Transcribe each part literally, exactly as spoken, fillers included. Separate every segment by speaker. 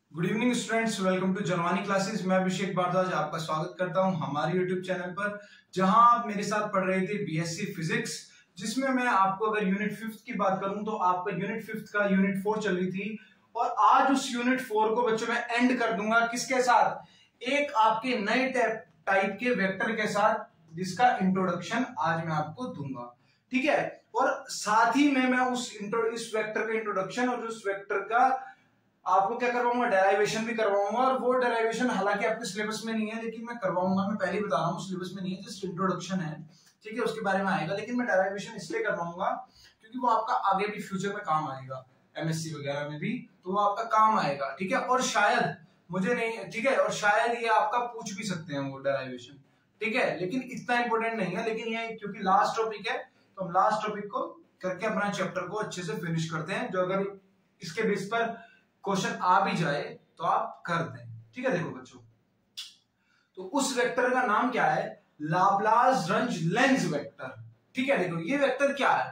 Speaker 1: Good evening students, welcome to Janvani classes. मैं अभिषेक भारद्वाज आपका स्वागत करता हूं हमारे यूट्यूब चैनल पर, जहां आप मेरे साथ पढ़ रहे थे बीएससी फिजिक्स, जिसमें मैं आपको अगर यूनिट फिफ्थ की बात करूं तो आपका यूनिट फिफ्थ का यूनिट फोर चल रही थी। और आज उस यूनिट फोर को बच्चों मैं एंड कर दूंगा किसके साथ? एक आपके नए टाइप के वेक्टर के साथ, जिसका इंट्रोडक्शन आज मैं आपको दूंगा। ठीक है, और साथ ही में मैं उस इंट्रो इस वेक्टर का इंट्रोडक्शन और उस वेक्टर का आपको क्या करवाऊंगा, डेराइवेशन भी करवाऊंगा। और वो डेराइवेशन हालांकि आपके सिलेबस में नहीं है, लेकिन मैं करवाऊंगा। मैं पहले ही बता रहा हूँ, सिलेबस में नहीं है, जस्ट इंट्रोडक्शन है। ठीक है, उसके बारे में आएगा, लेकिन मैं डेराइवेशन इसलिए करवाऊंगा क्योंकि वो आपका आगे भी फ्यूचर में काम आएगा, एमएससी वगैरह में भी, तो वो आपका काम आएगा। ठीक है, और शायद मुझे नहीं, ठीक है, और शायद ये आपका पूछ भी सकते हैं वो डेराइवेशन। ठीक है, लेकिन इतना इंपॉर्टेंट नहीं है। लेकिन ये क्योंकि लास्ट टॉपिक है, तो हम लास्ट टॉपिक को करके अपना चैप्टर को अच्छे से फिनिश करते हैं। जो अगर इसके बेस पर क्वेश्चन आ भी जाए तो आप कर दें। ठीक है, देखो बच्चों, तो उस वेक्टर का नाम क्या है? Laplace Lenz vector. ठीक है, देखो ये वेक्टर क्या है?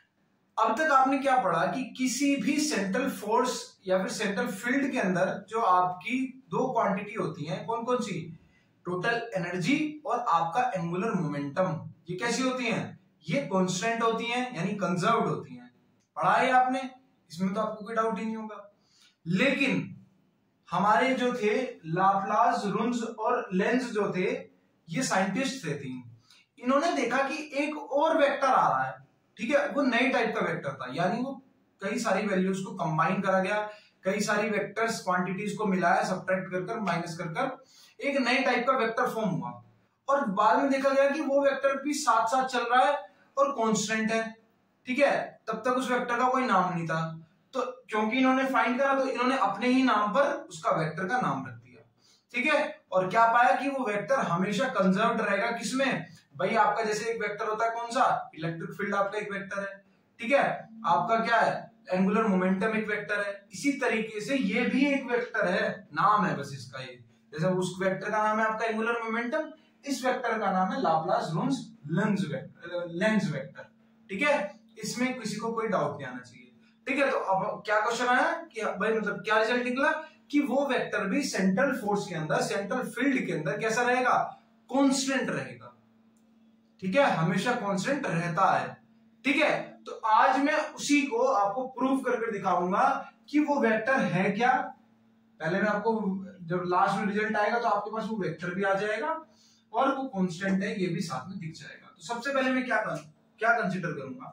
Speaker 1: अब तक आपने क्या पढ़ा कि किसी भी सेंट्रल फोर्स या फिर सेंट्रल फील्ड के अंदर जो आपकी दो क्वांटिटी होती हैं, कौन कौन सी? टोटल एनर्जी और आपका एंगुलर मोमेंटम। ये कैसी होती हैं? ये कांस्टेंट होती हैं, यानी कंजर्व्ड होती हैं। पढ़ा है आपने, इसमें तो आपको कोई डाउट ही नहीं होगा। लेकिन हमारे जो थे लाप्लास, रुंज और लेंज जो थे, ये साइंटिस्ट थे तीन। इन्होंने देखा कि एक और वेक्टर आ रहा है। ठीक है, वो नई टाइप का वेक्टर था, यानी वो कई सारी वैल्यूज को कंबाइन करा गया, कई सारी वेक्टर्स क्वांटिटीज को मिलाया, सब्ट्रैक्ट कर कर, माइनस कर कर एक नई टाइप का वेक्टर फॉर्म हुआ। और बाद में देखा गया कि वो वेक्टर भी साथ साथ चल रहा है और कांस्टेंट है। ठीक है, तब तक उस वेक्टर का कोई नाम नहीं था। तो क्योंकि इन्होंने फाइंड करा, तो इन्होंने अपने ही नाम पर उसका वेक्टर का नाम रख दिया। ठीक है, और क्या पाया कि वो वेक्टर हमेशा कंजर्व्ड रहेगा। किसमें? भाई आपका जैसे एक वेक्टर होता है, कौन सा? इलेक्ट्रिक फील्ड आपका एक वेक्टर है। ठीक है, आपका क्या है? एंगुलर मोमेंटम एक वेक्टर है। इसी तरीके से ये भी एक वेक्टर है, नाम है बस इसका। ये जैसे उस वेक्टर का नाम है आपका एंगुलर मोमेंटम, इस वेक्टर का नाम है Laplace Lenz vector Lenz vector. ठीक है, इसमें किसी को कोई डाउट नहीं आना चाहिए। ठीक है, तो अब क्या क्वेश्चन आया कि भाई मतलब क्या रिजल्ट निकला कि वो वेक्टर भी सेंट्रल फोर्स के अंदर, सेंट्रल फील्ड के अंदर कैसा रहेगा? कांस्टेंट रहेगा। ठीक है, हमेशा कांस्टेंट रहता है। ठीक है, तो आज मैं उसी को आपको प्रूव करके दिखाऊंगा कि वो वेक्टर है क्या। पहले मैं आपको, जब लास्ट में रिजल्ट आएगा तो आपके पास वो वेक्टर भी आ जाएगा और वो कांस्टेंट है ये भी साथ में दिख जाएगा। तो सबसे पहले मैं क्या कर, क्या कंसीडर करूंगा?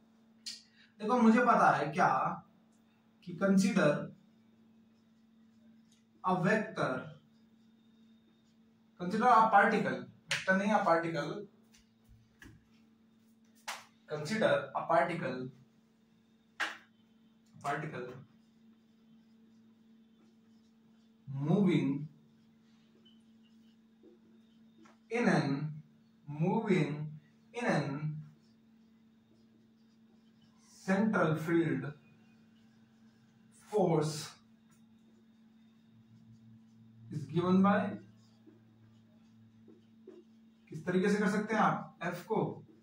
Speaker 1: देखो मुझे पता है क्या कि consider a vector, consider a particle, vector नहीं a particle, consider a particle, particle moving in an moving in an central field force is given by, किस तरीके से कर सकते हैं आप? F को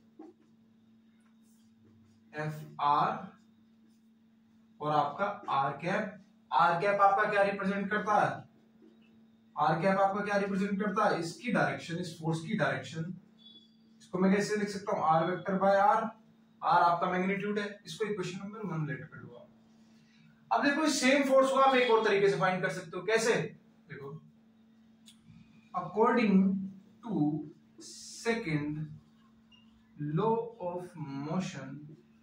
Speaker 1: एफ आर और आपका आर कैप। आर कैप आपका क्या रिप्रेजेंट करता है? आर कैप आपका क्या रिप्रेजेंट करता है? इसकी डायरेक्शन, इस फोर्स की डायरेक्शन। इसको मैं कैसे लिख सकता हूं? R vector by R. R आपका मैग्नीट्यूड है। इसको इक्वेशन नंबर वन लेट कर लो आप। अब देखो इस सेम फोर्स को आप एक और तरीके से फाइंड कर सकते हो। कैसे? देखो, according to second law of motion,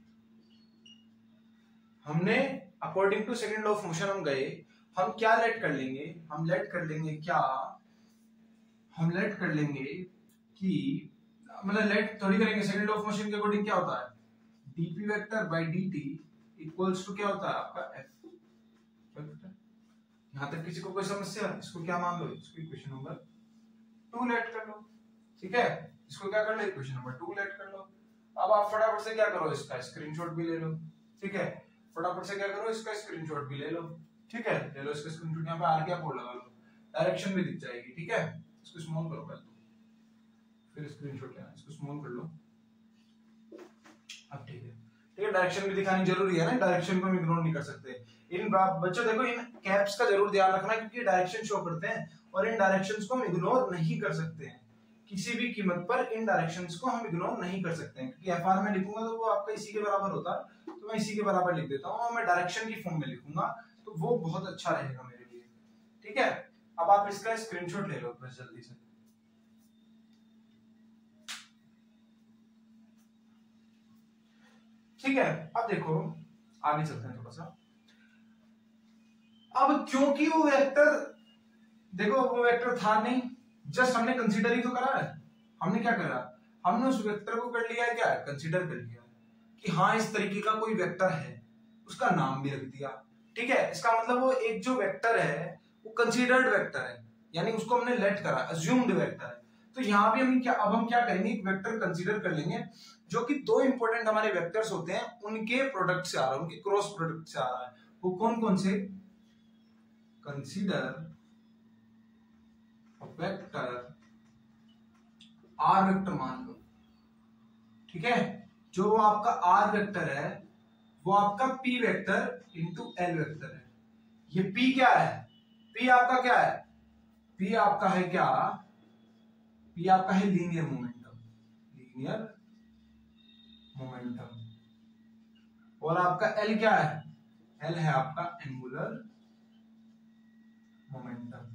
Speaker 1: हमने according to second law of motion हम गए, हम क्या लेट कर लेंगे? हम लेट कर लेंगे क्या? हम लेट कर लेंगे कि, मतलब लेट थोड़ी करेंगे, सेकंड लॉ ऑफ मोशन के अकॉर्डिंग क्या होता है? dp vector by dt equals to क्या होता है आपका f वेक्टर। यहां तक किसी को कोई समस्या? इसको क्या मान लो? इसको इक्वेशन नंबर टू लेट कर लो। ठीक है, इसको क्या कर लो? इक्वेशन नंबर टू लेट कर लो। अब आप फटाफट से क्या करो? इसका स्क्रीनशॉट भी ले लो। ठीक है, फटाफट से क्या करो? इसका स्क्रीनशॉट भी ले लो। ठीक है, ले लो इसका स्क्रीनशॉट। यहाँ पे आर क्या कोड लगा लो, डायरेक्शन भी दिख जाएगी। ठीक है, इसको स्मॉल करो पहले, फिर स्क्रीनशॉट लेना। इसको स्मॉल कर लो। अब ठीक है, ठीक है, डायरेक्शन भी दिखानी जरूरी है ना, डायरेक्शन को हम इग्नोर नहीं कर सकते। इन बच्चों देखो इन कैप्स का जरूर ध्यान रखना क्योंकि डायरेक्शन शो करते हैं और इन डायरेक्शंस को हम इग्नोर नहीं कर सकते हैं। किसी भी कीमत पर इन डायरेक्शंस को हम इग्नोर नहीं कर सकते हैं क्योंकि एफ आर में लिखूंगा तो वो आपका इसी के बराबर होता है, तो मैं इसी के बराबर लिख देता हूँ और मैं डायरेक्शन की फॉर्म में लिखूंगा तो वो बहुत अच्छा रहेगा मेरे लिए। ठीक है, अब आप इसका स्क्रीनशॉट ले लो बस जल्दी से। ठीक है, अब देखो आगे चलते हैं थोड़ा सा। अब क्योंकि वो वेक्टर देखो वो वेक्टर था नहीं, जस्ट हमने कंसीडर ही तो करा है। हमने क्या करा, हमने उस वेक्टर को कर लिया है क्या, कंसीडर कर लिया कि हाँ इस तरीके का कोई वेक्टर है, उसका नाम भी रख दिया। ठीक है, इसका मतलब वो एक जो वेक्टर है वो कंसीडर्ड वेक्टर है, यानी उसको हमने लेट करा, अज्यूम्ड वेक्टर है। तो यहाँ भी हम क्या, अब हम क्या करेंगे, एक वेक्टर कंसीडर कर लेंगे जो कि दो इंपॉर्टेंट हमारे वेक्टर्स होते हैं उनके प्रोडक्ट से आ रहा है, उनके क्रॉस प्रोडक्ट से आ रहा है। वो कौन कौन से, कंसीडर वेक्टर आर वेक्टर मान लो। ठीक है, जो आपका आर वेक्टर है वो आपका P vector into L vector है। ये पी क्या है, पी आपका क्या है, पी आपका है क्या, पी आपका है लीनियर मोमेंटम, लीनियर मोमेंटम। और आपका एल क्या है, एल है आपका एंगुलर मोमेंटम।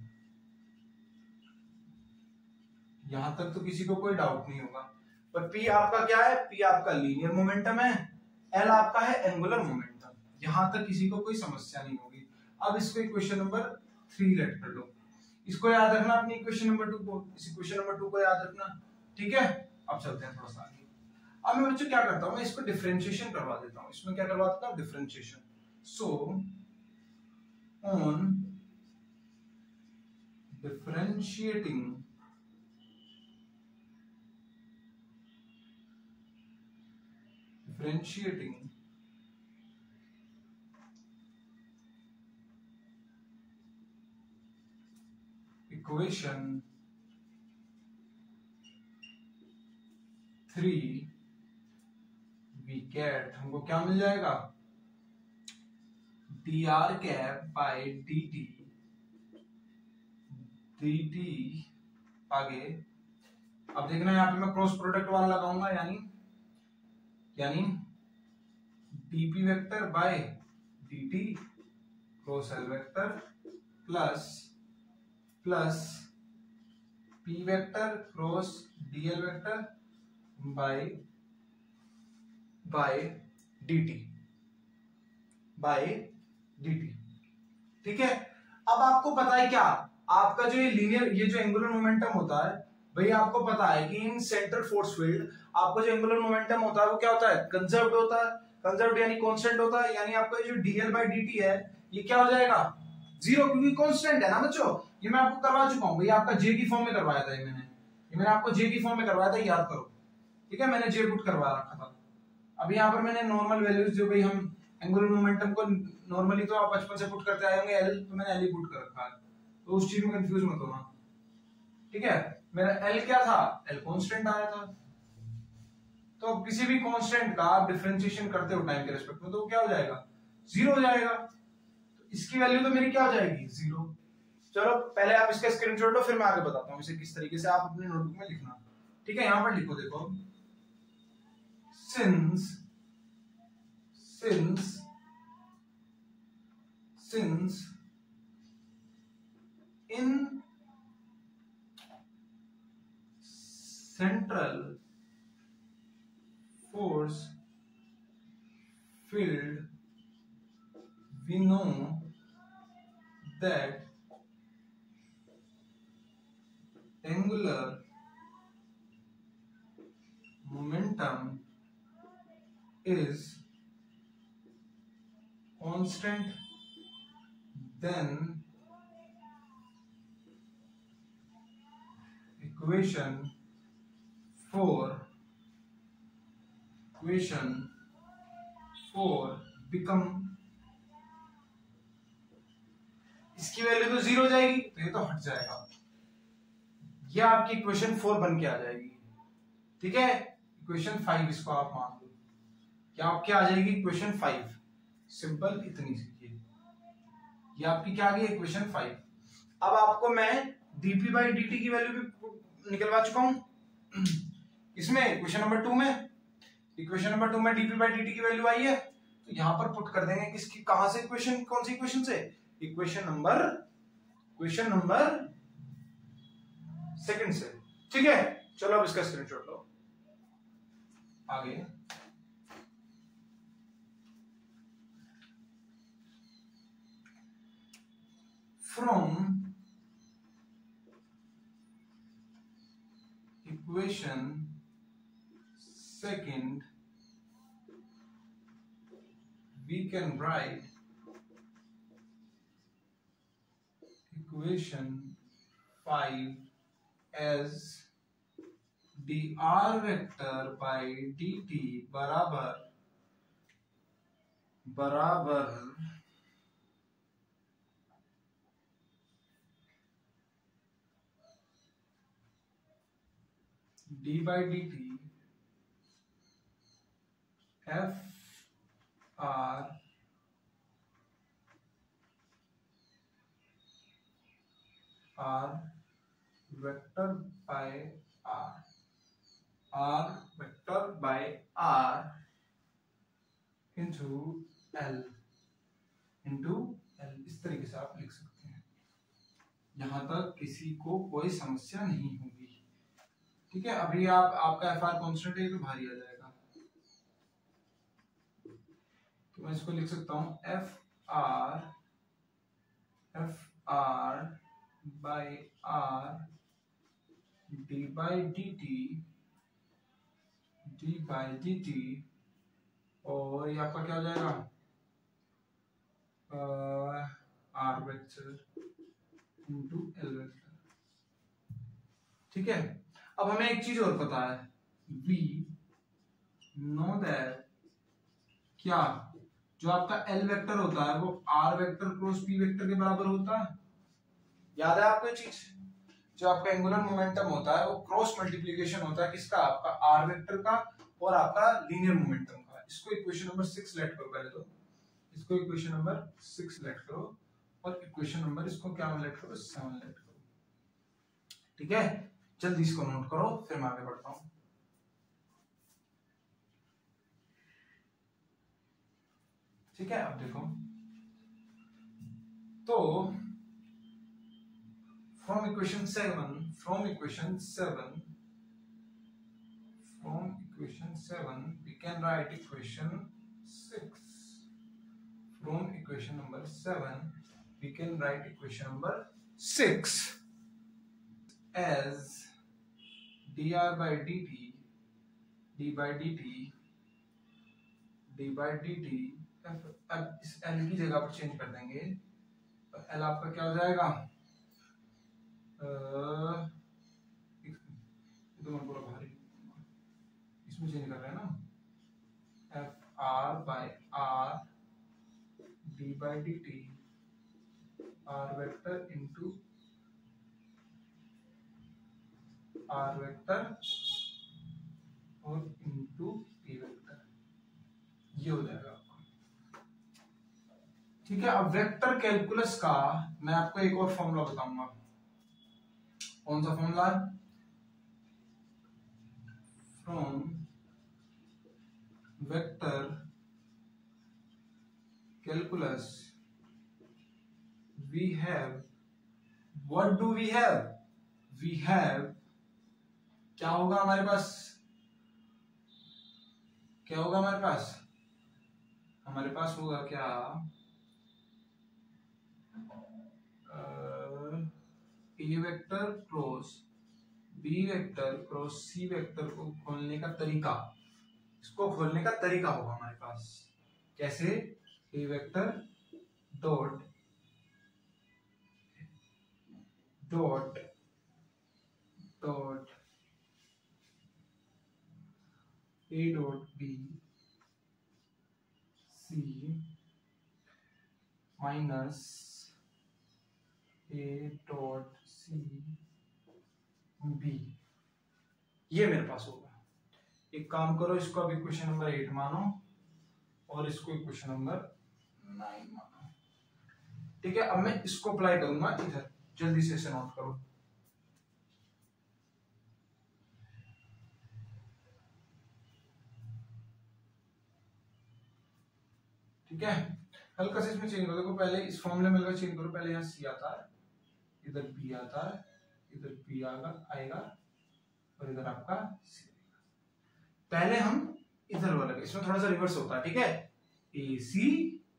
Speaker 1: यहां तक तो किसी को कोई डाउट नहीं होगा। पर पी आपका क्या है, पी आपका लीनियर मोमेंटम है, एल आपका है एंगुलर मोमेंटम। यहां तक किसी को कोई समस्या नहीं होगी। अब इसको इक्वेशन नंबर थ्री लेट कर लो, इसको याद रखना अपनी इक्वेशन नंबर टू को, इस इक्वेशन नंबर टू को याद रखना। ठीक है, अब चलते हैं थोड़ा सा आगे। अब मैं बच्चों क्या करता हूं, मैं इसको डिफरेंशिएशन करवा देता हूं। इसमें क्या करवा देता हूं, differentiation. So on differentiating differentiating equation three we get, हमको क्या मिल जाएगा, D R cap by D T, D T आगे। अब देखना यहाँ पे मैं क्रॉस प्रोडक्ट वाला लगाऊंगा, यानी यानी dp vector by dt cross L vector plus plus p vector cross dl vector by by dt by dt। ठीक है, अब आपको पता है क्या, आपका जो ये लीनियर, ये जो एंगुलर मोमेंटम होता है भाई, आपको पता है कि इन सेंटर फोर्स फील्ड आपको जो एंगुलर मोमेंटम होता है वो क्या होता है, कंजर्व्ड होता है। कंजर्व्ड यानी कांस्टेंट होता है, यानी आपका जो dl by dt है ये क्या हो जाएगा, जीरो, क्योंकि कांस्टेंट है ना बच्चों। ये मैं आपको करवा चुका हूं भाई, आपका j की फॉर्म में करवाया था ये मैंने ये मैंने आपको j की फॉर्म में करवाया था, याद करो। ठीक है, मैंने j पुट करवा रखा था। अब यहाँ पर मैंने नॉर्मल वैल्यूज जो भाई हम एंगुलर मोमेंटम को नॉर्मली तो आप बचपन से पुट करते आए होंगे, l, तो मैंने l ही पुट कर रखा है, तो उस चीज में कंफ्यूज मत होना। ठीक है, मेरा L क्या था, L कांस्टेंट आया था। तो अब किसी भी कांस्टेंट का आप डिफरेंशिएशन करते हो टाइम के रिस्पेक्ट में तो क्या हो जाएगा, जीरो हो जाएगा। तो इसकी वैल्यू तो मेरी क्या हो जाएगी, जीरो। चलो पहले आप इसका स्क्रीनशॉट लो, फिर मैं आगे बताता हूँ इसे किस तरीके से आप अपने नोटबुक में लिखना। ठीक है, यहां पर लिखो, देखो, since since since in central force field we know that angular momentum is constant, then equation four equation four become, इसकी वैल्यू तो जीरो हो जाएगी तो ये तो हट जाएगा, ये आपकी इक्वेशन फोर बन के आ जाएगी। ठीक है, इक्वेशन फाइव इसको आप मान लो, क्या आपके आ जाएगी इक्वेशन फाइव, सिंपल इतनी सी। ये आपकी क्या आ गई इक्वेशन फाइव। अब आपको मैं dp बाई dt की वैल्यू भी निकलवा चुका हूं इसमें इक्वेशन नंबर टू में। इक्वेशन नंबर टू में dp बाई dt की वैल्यू आई है, तो यहां पर पुट कर देंगे किसकी, कहां से इक्वेशन, कौन सी इक्वेशन से, equation number equation number second से। ठीक है, चलो अब इसका स्क्रीनशॉट लो। आगे from equation second we can write equation five as dr vector by dt बराबर बराबर d by dt f r r vector by r r vector by r into l into l। इस तरीके से आप लिख सकते हैं, यहां तक किसी को कोई समस्या नहीं होगी। ठीक है, अभी आप आपका एफ आर कॉन्स्टेंट है तो भारी आ जाएगा, तो मैं इसको लिख सकता हूं F R F R by R D by D T D by D T, और ये आपका क्या हो जाएगा R vector into L vector. ठीक है, अब हमें एक चीज और पता है, वी नो दैट क्या जो आपका एल वेक्टर होता है वो R vector cross P vector के बराबर होता है। याद है आपको ये चीज, जो आपका एंगुलर मोमेंटम होता है वो क्रॉस मल्टीप्लीकेशन होता है किसका, आपका आर वेक्टर का और आपका लीनियर मोमेंटम का। इसको इक्वेशन नंबर सिक्स लेट करो पहले तो, इसको इक्वेशन नंबर सिक्स लेट करो और इक्वेशन नंबर इसको क्या लेट करो, सेवन लेट करो। ठीक है, जल्दी इसको नोट करो फिर मैं आगे बढ़ता हूं। ठीक है, अब देखो तो from equation seven from equation seven from equation seven we can write equation six। from equation number seven we can write equation number six as dr by dt d by dt d by dt। अब इस l की जगह पर change कर देंगे तो l आपका क्या हो जाएगा, तो मैं पूरा भारी इसमें चेंज कर रहे हैं ना, F R by R D by D T R vector into R vector और इंटू पी वेक्टर, ये हो जाएगा आपका। ठीक है, अब वेक्टर कैलकुलस का मैं आपको एक और फॉर्मूला बताऊंगा। कौन सा फॉर्मूला है, from vector calculus we have, what do we have, we have, क्या होगा हमारे पास, क्या होगा हमारे पास, हमारे पास होगा क्या, A vector cross B vector cross C vector को खोलने का तरीका, इसको खोलने का तरीका होगा हमारे पास। कैसे, A vector dot dot dot A dot B C minus A dot C B, ये मेरे पास होगा। एक काम करो, इसको अब इक्वेशन नंबर एट मानो और इसको इक्वेशन नंबर नाइन मानो। ठीक है, अब मैं इसको अप्लाई करूंगा इधर, जल्दी से इसे नोट करो। ठीक है, हल्का से इसमें चेंज करो। देखो पहले इस फॉर्मूले में चेंज करो, पहले यहाँ सी आता है, इधर बी आता है, इधर बी आएगा आएगा और इधर आपका सी आएगा। पहले हम इधर वाला, इसमें थोड़ा सा रिवर्स होता है। ठीक है, ए सी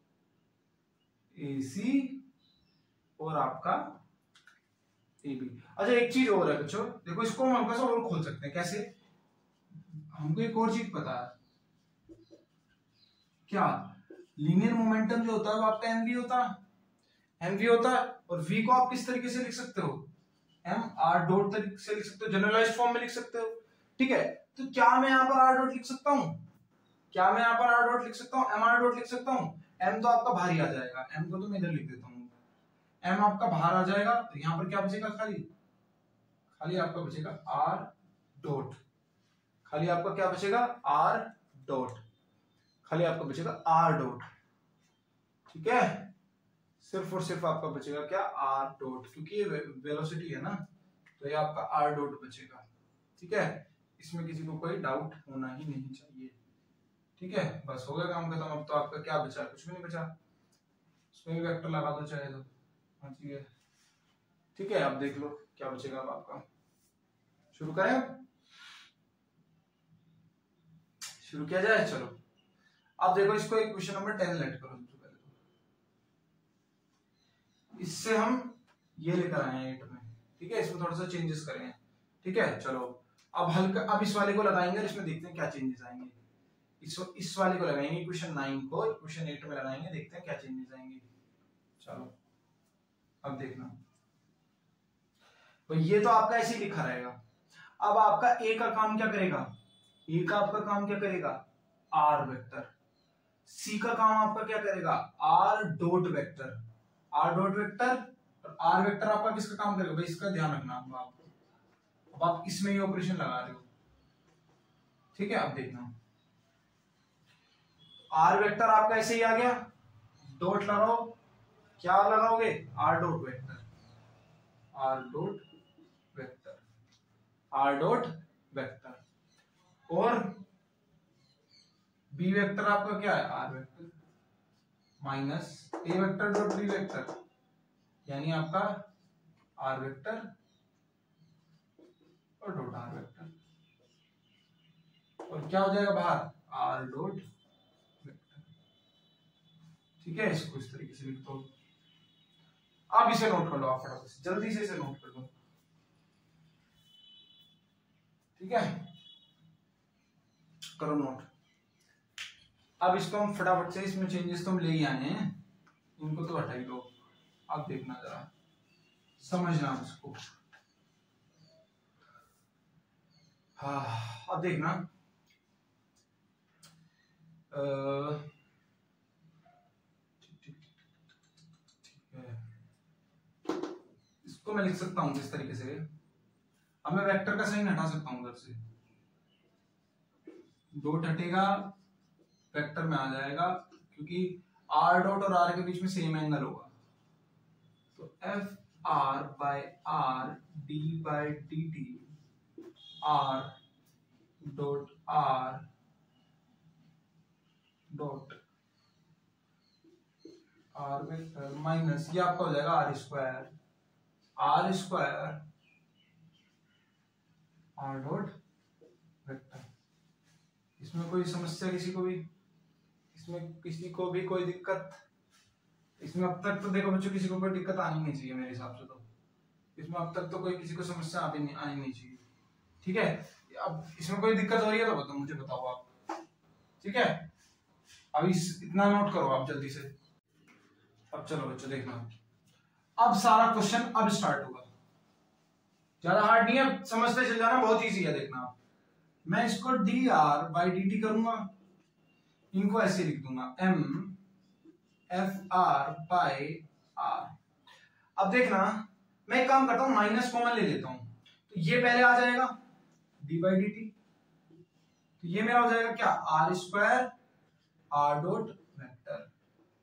Speaker 1: ए सी और आपका ए बी। अच्छा एक चीज और है बच्चों, देखो इसको हम हल्का सा और खोल सकते हैं। कैसे? हमको एक और चीज पता है, क्या? लीनियर मोमेंटम जो होता है वो आपका एम वी होता है, एम वी होता है। और वी को आप किस तरीके से लिख सकते हो? एम आर डॉट तरीके से लिख सकते हो, जनरलाइज्ड फॉर्म में लिख सकते हो। ठीक है, तो क्या मैं यहाँ पर आर डॉट लिख सकता हूँ? क्या मैं यहाँ पर आर डॉट लिख सकता हूँ? एम आर डॉट लिख सकता हूँ। एम तो आपका बाहर ही आ जाएगा, एम को तो मैं इधर लिख देता हूँ, एम आपका बाहर आ जाएगा। तो यहाँ पर क्या बचेगा? खाली खाली आपका बचेगा आर डॉट, खाली आपका क्या बचेगा? आर डॉट, खाली आपका बचेगा आर डॉट। ठीक है, सिर्फ और सिर्फ आपका बचेगा क्या? आर डॉट, क्योंकि ये वेलोसिटी है ना, तो ये आपका आर डॉट बचेगा। ठीक है, इसमें किसी को कोई डाउट होना ही नहीं चाहिए। ठीक है, बस हो गया काम खत्म। अब तो आपका क्या बचा? कुछ भी नहीं बचा, उसमें भी वेक्टर लगा दो चाहे तो। हाँ ठीक है, ठीक है, अब देख लो क्या बचेगा अब आपका। शुरू करें? अब शुरू किया जाए, चलो। अब देखो इसको एक क्वेश्चन नंबर टेन लेट करो। सबसे पहले तो इससे हम ये लेकर आए हैं एट में। ठीक है, इसमें थोड़ा सा चेंजेस करेंगे। ठीक है, चलो अब हल्का, अब इस वाले को लगाएंगे और इसमें देखते हैं क्या चेंजेस आएंगे। इस इस वाले को लगाएंगे, क्वेश्चन नाइन को क्वेश्चन एट में लगाएंगे, देखते हैं क्या चेंजेस आएंगे। चलो अब देखना, तो ये तो आपका ऐसे ही लिखा रहेगा। अब आपका ए का काम क्या करेगा? ए का आपका काम क्या करेगा? Are vector. सी का काम आपका क्या करेगा? R dot vector. R dot vector और आर वेक्टर आपका किसका काम करेगा भाई? इसका ध्यान रखना आप। अब आप इसमें ये ऑपरेशन लगा रहे हो। ठीक है, अब देखना, आर वेक्टर आपका ऐसे ही आ गया, डॉट लगाओ, क्या लगाओगे? R dot vector, R dot vector, R dot vector. और बी वेक्टर आपका क्या है? R vector minus A vector dot B vector, यानी आपका आर वेक्टर और डॉट आर वेक्टर। और क्या हो जाएगा बाहर? R dot vector. ठीक है, इसको इस तरीके से लिख दो। अब इसे नोट कर लो आप फटाफट से, जल्दी से इसे नोट कर लो। ठीक है, करो नोट। अब इसको हम फटाफट से, इसमें चेंजेस तो हम ले ही आए हैं, इनको तो हटा ही दो। अब देखना जरा, समझना इसको। हाँ अब देखना, इसको मैं लिख सकता हूं किस तरीके से। अब मैं वेक्टर का साइन हटा सकता हूं उधर से, डॉट हटेगा, वेक्टर में आ जाएगा, क्योंकि आर डॉट और आर के बीच में सेम एंगल होगा। तो F R by R D by D T R dot R dot R vector minus ये आपका हो जाएगा R square, R square R dot vector. इसमें कोई समस्या किसी को भी? इसमें किसी को भी कोई दिक्कत? इसमें अब तक तो देखो बच्चों, किसी को कोई दिक्कत आनी नहीं चाहिए मेरे हिसाब से। तो इसमें अब तक तो कोई किसी को समस्या आनी नहीं आनी नहीं चाहिए। ठीक है, अब इसमें कोई दिक्कत हो रही है तो बताओ, मुझे बताओ आप। ठीक है, अब इस इतना नोट करो आप जल्दी से। अब चलो बच्चों देखना, अब सारा क्वेश्चन अब स्टार्ट होगा। ज्यादा हार्ड नहीं है, समझते चल जाना, बहुत इजी है। देखना आप, मैं इसको D R by D T करूंगा, इनको ऐसे लिख दूंगा M F R by R. अब देखना, मैं एक काम करता हूं, माइनस कॉमन ले लेता हूं, तो ये पहले आ जाएगा डी बाई डी टी, तो ये मेरा हो जाएगा क्या? R square R dot vector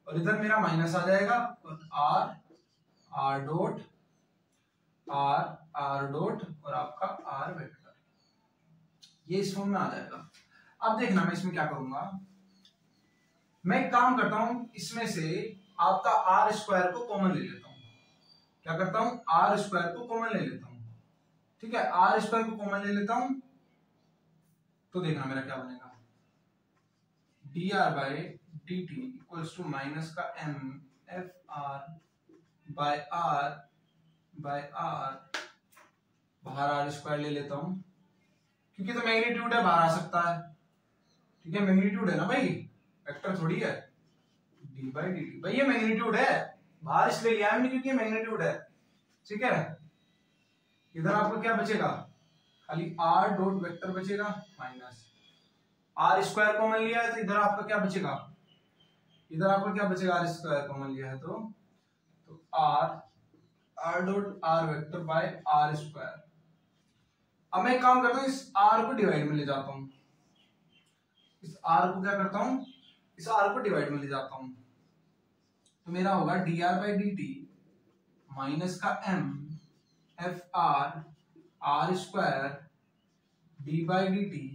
Speaker 1: और इधर मेरा माइनस आ जाएगा और R R dot R R dot और आपका आर वेक्टर, ये इस फॉर्म में आ जाएगा। अब देखना मैं इसमें क्या करूंगा, मैं एक काम करता हूं, इसमें से आपका आर स्क्वायर को कॉमन ले लेता हूं। क्या करता हूं, आर स्क्वायर को कॉमन ले लेता हूं। ठीक है, आर स्क्वायर को कॉमन ले लेता हूं तो देखना मेरा क्या बनेगा, D R by D T equals to minus का M F R by R by R, बाहर आर स्क्वायर ले लेता हूं क्योंकि तो मैग्नीट्यूड है, बाहर आ सकता है। ठीक है, मैग्नीट्यूड है ना भाई, वेक्टर थोड़ी है। डी बाई डी टी, भाई ये मैग्नीट्यूड है, बाहर इसलिए लिया हमने क्योंकि मैग्नीट्यूड है। ठीक है, इधर आपको क्या बचेगा, खाली आर डॉट वेक्टर बचेगा माइनस आर स्क्वायर कॉमन लिया है तो इधर आपका क्या बचेगा, इधर आपका क्या बचेगा, आर स्क्वायर कॉमन लिया है तो तो R R dot R vector by R square. अब मैं एक काम करता हूं, इस आर को डिवाइड में ले जाता हूं, इस आर को क्या करता हूं, इस आर को डिवाइड में ले जाता हूं तो मेरा होगा D R by D T minus का M F R R square D by D T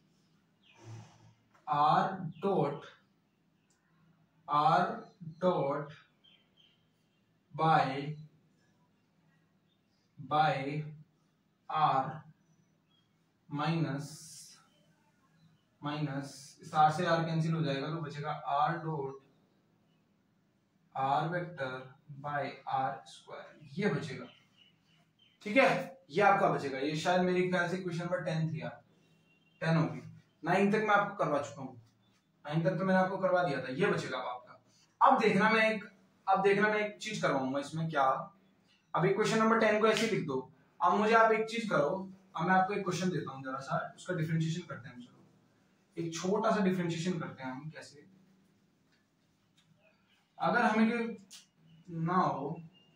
Speaker 1: R dot R dot by by R minus minus इस आर से आर कैंसिल हो जाएगा तो बचेगा R dot R vector by R square, ये बचेगा। ठीक है, ये आपका बचेगा। ये शायद मेरे ख्याल से क्वेश्चन नंबर टेन थी यार, टेन होगी। नाइन तक मैं आपको करवा चुका हूँ, नाइन तक तो मैंने आपको करवा दिया था। ये बचेगा अब आपका। अब देखना मैं एक अब देखना मैं एक चीज करवाऊंगा इसमें क्या, अभी क्वेश्चन नंबर टेन को ऐसे लिख दो। अब मुझे आप एक चीज करो, अब मैं आपको एक क्वेश्चन देता हूँ, जरा सा उसका डिफरेंशिएशन करते हैं। चलो एक छोटा सा डिफरेंशिएशन करते हैं हम। कैसे, अगर हमें कि ना हो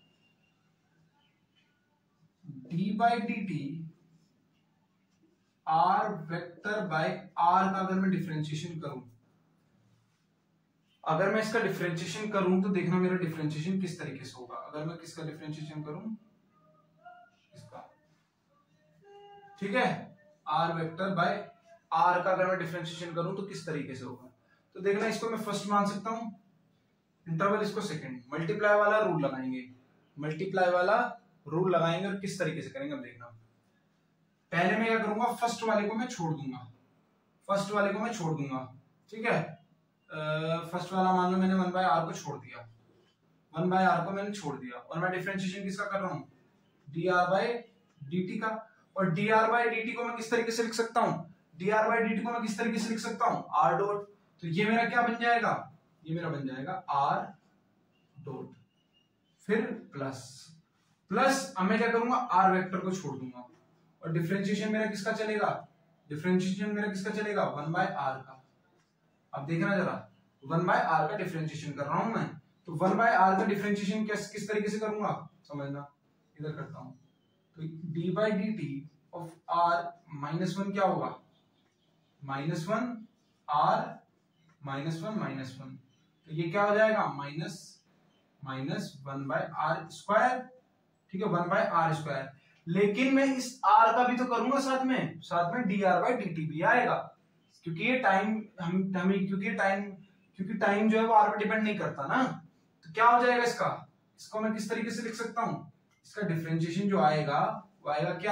Speaker 1: D by D T R vector by R का अगर मैं डिफरेंशिएशन करूं, अगर मैं इसका डिफरेंशिएशन करूं तो देखना मेरा डिफरेंशिएशन किस तरीके से होगा। अगर मैं किसका डिफरेंशिएशन करूं, इसका, ठीक है, आर वेक्टर बाय आर का अगर मैं डिफरेंशिएशन करूं तो किस तरीके से होगा। तो देखना इसको मैं फर्स्ट मान सकता हूं, इंटरवल इसको सेकंड, मल्टीप्लाई वाला रूल लगाएंगे, मल्टीप्लाई वाला रूल लगाएंगे और किस तरीके से करेंगे अब देखना। पहले मैं क्या करूंगा, फर्स्ट वाले को मैं छोड़ दूंगा, फर्स्ट वाले को मैं छोड़ दूंगा। ठीक है, फर्स्ट वाला मान लो मैंने वन बाय आर को छोड़ दिया, वन बाय आर को मैंने छोड़ दिया और मैं डिफरेंशिएशन किसका कर रहा हूं, D R by D T का। और D R by D T को मैं किस तरीके से लिख सकता हूं, D R by D T को मैं किस तरीके से लिख सकता हूं, आर डॉट। तो ये मेरा क्या बन जाएगा, ये मेरा बन जाएगा आर डॉट, फिर प्लस प्लस अब मैं क्या करूंगा, आर वेक्टर को छोड़ दूंगा और डिफरेंशिएशन मेरा किसका चलेगा, डिफरेंशिएशन मेरा किसका चलेगा, वन बाय आर का। अब देखना जरा, वन बाय आर का डिफरेंशिएशन कर रहा हूं मैं, तो वन बाय आर का डिफरेंशिएशन किस किस तरीके से करूंगा समझना, इधर करता हूं तो D by D T of R minus one क्या होगा, minus one R minus one minus one, तो ये क्या हो जाएगा, minus minus one by R square. ठीक है, वन बाय आर स्क्वायर। लेकिन मैं इस आर का भी तो करूंगा साथ में, साथ में D R by D T भी आएगा, क्योंकि ये टाइम हम हमें क्योंकि टाइम क्योंकि टाइम जो है वो आर पे डिपेंड नहीं करता ना। तो क्या हो जाएगा इसका, इसको मैं किस तरीके से लिख सकता हूं, इसका डिफरेंशिएशन जो आएगा वो आएगा क्या,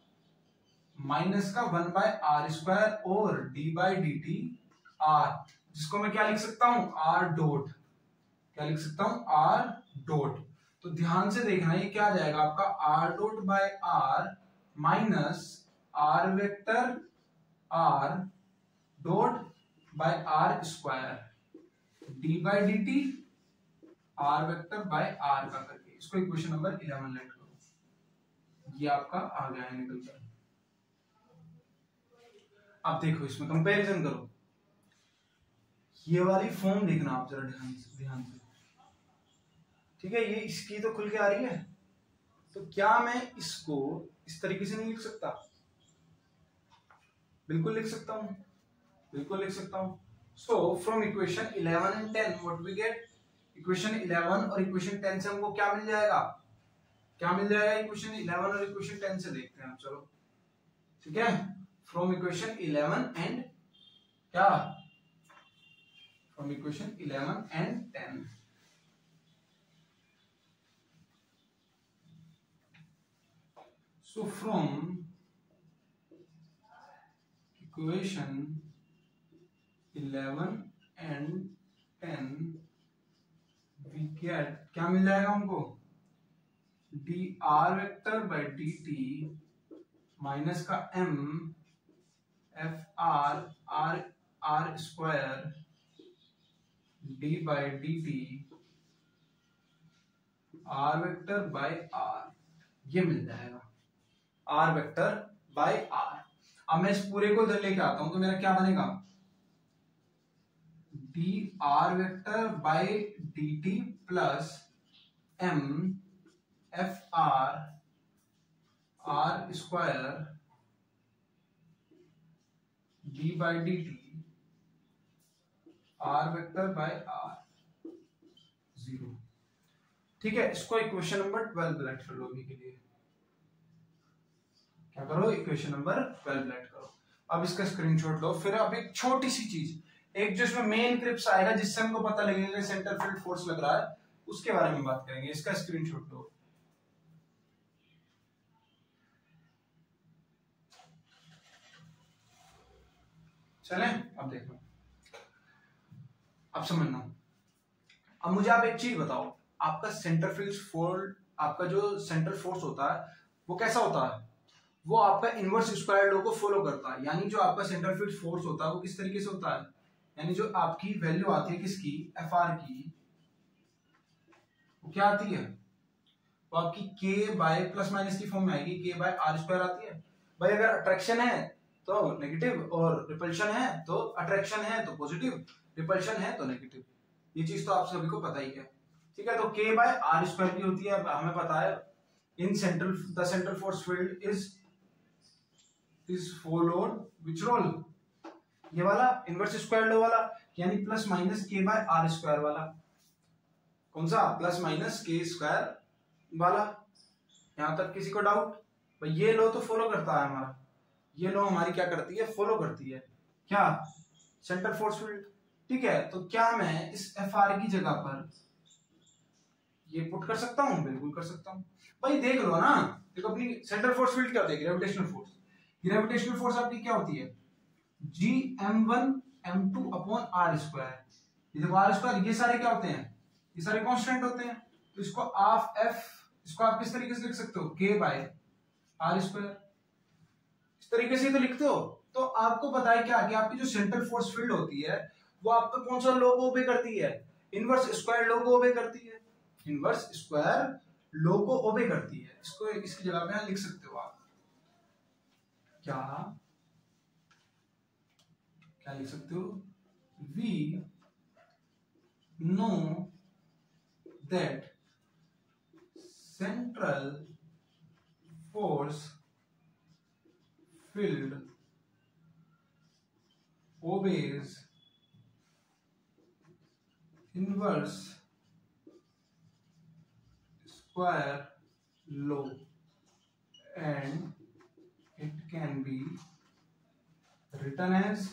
Speaker 1: माइनस का वन बाय आर स्क्वायर और D by D T R, जिसको मैं क्या लिख सकता हूं, आर डॉट, क्या लिख सकता हूं, आर डॉट। तो ध्यान से देखना ये क्या आ जाएगा आपका, R dot by R minus R vector R dot by R square D by D T R vector by R का करके, इसको इक्वेशन नंबर इलेवन लेट करो। ये आपका आ गया है निकल कर। अब देखो इसमें कंपैरिजन करो, ये वाली फॉर्म देखना आप जरा ध्यान से ध्यान से। ठीक है, ये इसकी तो खुल के आ रही है, तो क्या मैं इसको इस तरीके से नहीं लिख सकता, बिल्कुल लिख सकता हूं, बिल्कुल लिख सकता हूं। So from equation eleven and ten what we get, equation eleven और इक्वेशन टेन से हमको क्या मिल जाएगा, क्या मिल जाएगा इक्वेशन इलेवन और इक्वेशन टेन से, देखते हैं हम, चलो ठीक है। फ्रॉम इक्वेशन इलेवन एंड क्या, from equation eleven and ten, so from equation eleven and ten we get, क्या मिल जाएगा हमको, D R vector by D T minus का M F R R R square D by D T R vector by R, ये मिल जाएगा R vector by R. अब मैं इस पूरे को इधर लेके आता हूं तो मेरा क्या बनेगा, D R vector by D T plus M F R R square D by D T R vector by R zero. ठीक है, इसको इक्वेशन नंबर ट्वेल्व लेट कर लो अभी के लिए, क्या करो, इक्वेशन नंबर ट्वेल्व लेट करो। अब इसका स्क्रीनशॉट लो। फिर अब एक छोटी सी चीज, एक जो इसमें मेन क्रिप्स आएगा जिससे हमको पता लगेगा सेंटर फील्ड फोर्स लग रहा है, उसके बारे में बात करेंगे। इसका स्क्रीनशॉट लो। चलें, अब देखो, अब समझना। अब मुझे आप एक चीज बताओ, आपका सेंटर फील्ड फोर्स, आपका जो सेंटर फोर्स होता है वो कैसा होता है, वो आपका इनवर्स स्क्वायर लॉ को फॉलो करता है। यानी जो आपका सेंटर फील्ड फोर्स होता है वो किस तरीके से होता है, यानी जो आपकी वैल्यू आती है किसकी, एफ आर की, वो क्या आती है, वो आपकी के बाय प्लस माइनस की फॉर्म में आएगी, के बाय आर स्क्वायर आती है। भाई अगर अट्रैक्शन है तो नेगेटिव और रिपल्शन है तो, अट्रैक्शन है तो पॉजिटिव, रिपल्शन है तो नेगेटिव। ये चीज तो आप सभी को पता ही है। ठीक है, तो के बाय आर स्क्वायर की होती है, हमें पता है in central the central force field is is followed which rule, ये वाला इनवर्स स्क्वायर लॉ वाला, यानी plus minus K by R square वाला। कौन सा, प्लस माइनस के स्क्वायर वाला। यहां तक किसी को डाउट, भाई ये लॉ तो फॉलो करता है हमारा, ये लॉ हमारी क्या करती है, फॉलो करती है क्या, सेंटर फोर्स फील्ड। ठीक है, तो क्या मैं इस एफ आर की जगह पर ये पुट कर सकता हूं, बिल्कुल कर सकता हूं। भाई देख लो ना, देखो अपनी सेंटर फोर्स फील्ड क्या होती है, ग्रेविटेशनल फोर्स। ग्रेविटेशनल फोर्स आपकी क्या होती है, G M one M two upon R square. ये देखो आर स्क्वायर, ये सारे क्या होते हैं, ये सारे कांस्टेंट होते हैं। तो इसको हाफ एफ, इसको आप किस तरीके से लिख सकते हो, के बाय आर स्क्वायर, इस तरीके से तो लिखते हो। तो आपको पता है क्या कि आपकी जो सेंट्रल फोर्स फील्ड होती है वो आपका कौन सा लॉ को ओबे करती है, इनवर्स स्क्वायर लॉ को ओबे करती है, इनवर्स स्क्वायर लॉ को ओबे करती है। इसको इसकी जगह पे यहां लिख सकते हो आप, क्या क्या लिख सकते हो, we know that central force field obeys inverse square law and it can be written as,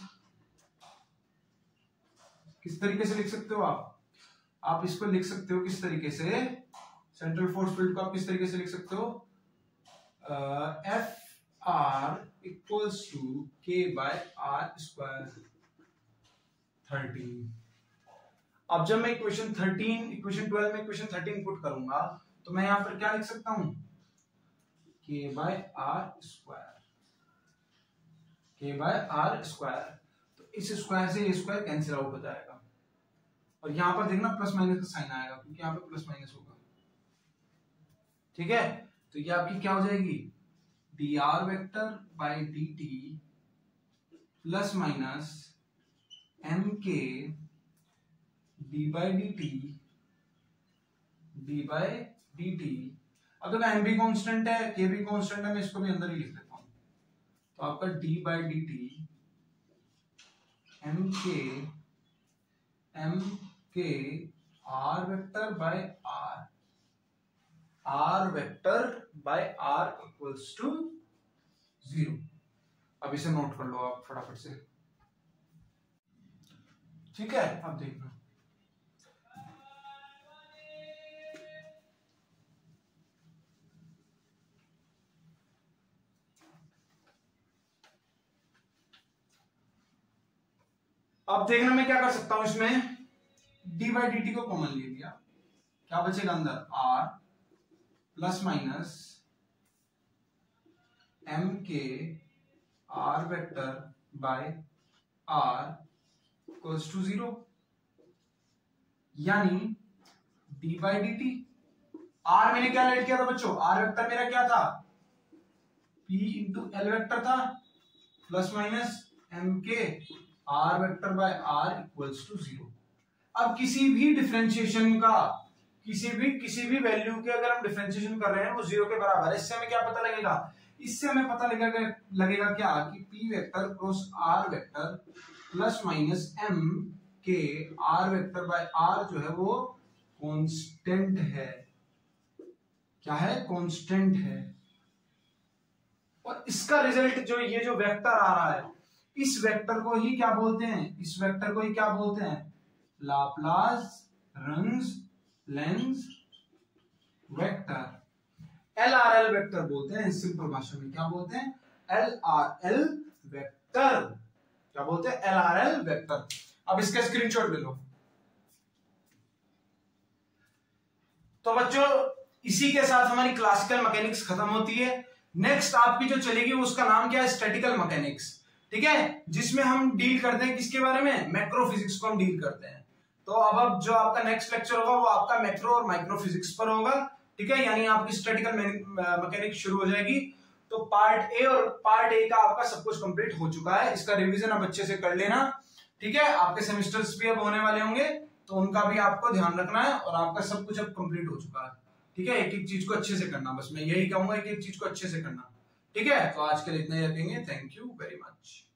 Speaker 1: किस तरीके से लिख सकते हो आप आप इसको लिख सकते हो किस तरीके से, सेंट्रल फोर्स फील्ड को आप किस तरीके से लिख सकते हो, F R equals to K by R square thirteen. अब जब मैं इक्वेशन थर्टीन इक्वेशन ट्वेल्व में इक्वेशन थर्टीन पुट करूंगा तो मैं यहां पर क्या लिख सकता हूं, K by R square, K by R square. तो इस स्क्वायर से ये स्क्वायर कैंसिल आउट हो जाएगा और यहां पर देखना प्लस माइनस का साइन आएगा क्योंकि यहां पे प्लस माइनस होगा। ठीक है, तो ये आपकी क्या हो जाएगी, D R vector by D T plus minus M K D by D T D by D T. अब देखो एम भी कॉन्स्टेंट है, के भी कॉन्स्टेंट है, मैं इसको भी अंदर ही लिख देता हूं। तो आपका D by D T M K M K R vector by R, R vector by R equals to zero. अब इसे नोट कर लो आप फटाफट से, ठीक है। अब देखना, अब देखना मैं क्या कर सकता हूं इसमें, डी बाई डी टी को कॉमन ले लिया, क्या बचेगा अंदर, R plus minus M K R vector by R equals to zero, यानी D by D T, R मैंने क्या लेट किया था बच्चों, आर वेक्टर मेरा क्या था, पी इंटू एल वेक्टर था, plus minus M K R vector by R equals to zero. अब किसी भी डिफरेंशिएशन का, किसी भी किसी भी वैल्यू के अगर हम डिफरेंशिएशन कर रहे हैं वो जीरो के बराबर है, इससे हमें क्या पता लगेगा, इससे हमें पता लगेगा लगेगा क्या कि P vector cross R vector plus minus M K R vector by R जो है वो कांस्टेंट है, क्या है, कांस्टेंट है। और इसका रिजल्ट जो ये जो वेक्टर आ रहा है, इस वेक्टर को ही क्या बोलते हैं, इस वेक्टर को ही क्या बोलते हैं, Laplace Runge Lenz vector, L R L vector बोलते हैं। सिंपल भाषा में क्या बोलते हैं, एल आर एल वेक्टर, क्या बोलते हैं, एल आर एल वेक्टर। अब इसका स्क्रीनशॉट ले लो। तो बच्चों इसी के साथ हमारी क्लासिकल मैकेनिक्स खत्म होती है। नेक्स्ट आपकी जो चलेगी उसका नाम क्या है, स्टैटिकल मैकेनिक्स, ठीक है, जिसमें हम डील करते हैं किसके बारे में, मैक्रो फिजिक्स को हम डील करते हैं। तो अब अब जो आपका नेक्स्ट लेक्चर होगा वो आपका मैक्रो और माइक्रो फिजिक्स पर होगा, ठीक है, यानी आपकी स्टैटिकल मैकेनिक्स शुरू हो जाएगी। तो पार्ट ए और पार्ट ए का आपका सब कुछ कंप्लीट हो चुका है, इसका रिवीजन अब अच्छे से कर लेना, ठीक है। आपके सेमेस्टर्स भी अब होने वाले होंगे तो उनका भी आपको ध्यान रखना है, और आपका सब कुछ अब कंप्लीट हो चुका है, ठीक है। एक एक चीज को अच्छे से करना, बस मैं यही कहूंगा, एक एक चीज को अच्छे से करना, ठीक है। तो आज के लिए इतना ही रखेंगे, थैंक यू वेरी मच।